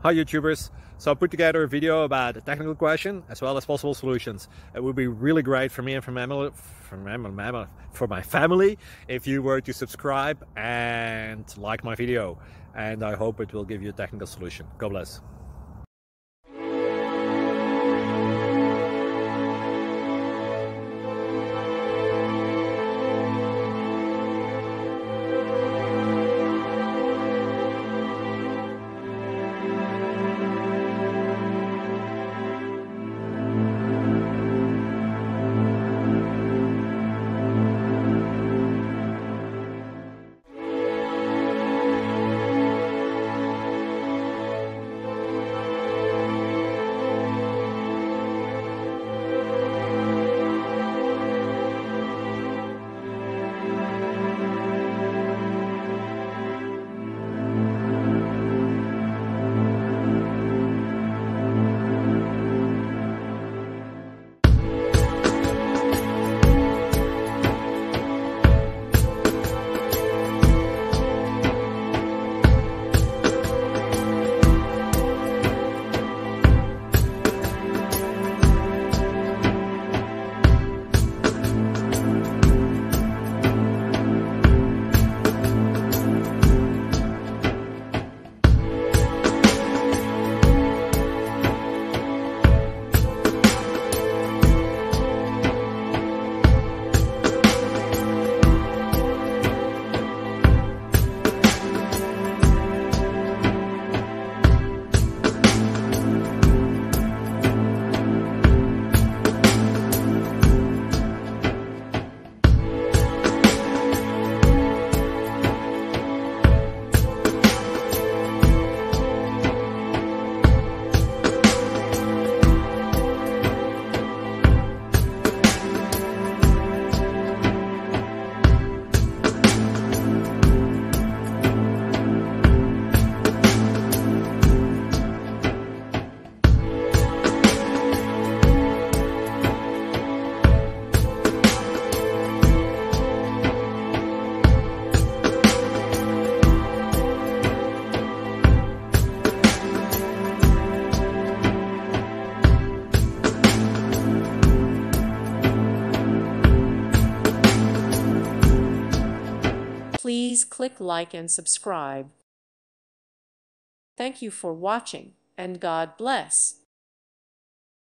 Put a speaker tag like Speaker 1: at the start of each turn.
Speaker 1: Hi YouTubers! So I put together a video about a technical question as well as possible solutions. It would be really great for me and for my family if you were to subscribe and like my video, and I hope it will give you a technical solution. God bless.
Speaker 2: Please click like and subscribe. Thank you for watching, and God bless.